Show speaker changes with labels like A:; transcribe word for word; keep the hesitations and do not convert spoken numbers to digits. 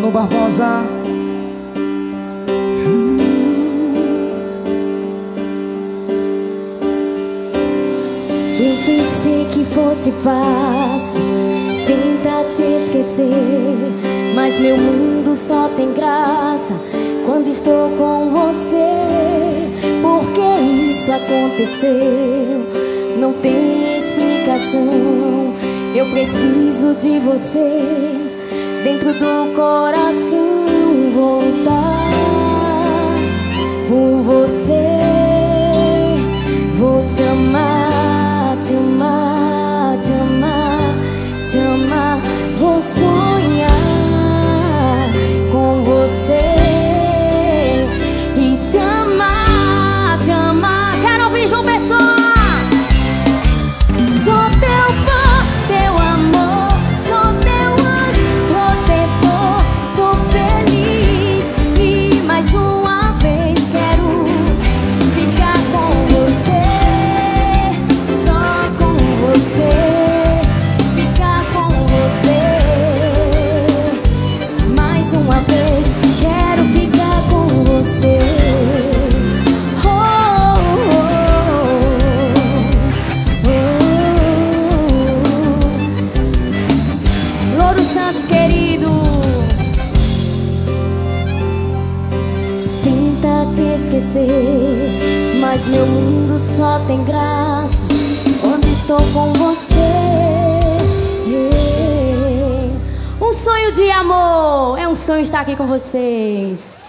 A: Mano Barbosa.
B: Eu pensei que fosse fácil tentar te esquecer, mas meu mundo só tem graça quando estou com você. Por que isso aconteceu? Não tem explicação. Eu preciso de você dentro do coração. Voltar por você. Vou te amar, te amar, te amar, te amar. Vou sonhar com você e te amar, te amar. Quero ouvir João Pessoa. Sou teu fã, teu amor, sou teu anjo protetor. Sou feliz e mais uma vez quero ficar com você, só com você, ficar com você. Mais uma vez quero ficar com você. Oh, oh, oh, oh. Louro Santos, querido, tenta te esquecer, mas meu mundo só tem graça quando estou com você. Um sonho de amor, é um sonho estar aqui com vocês.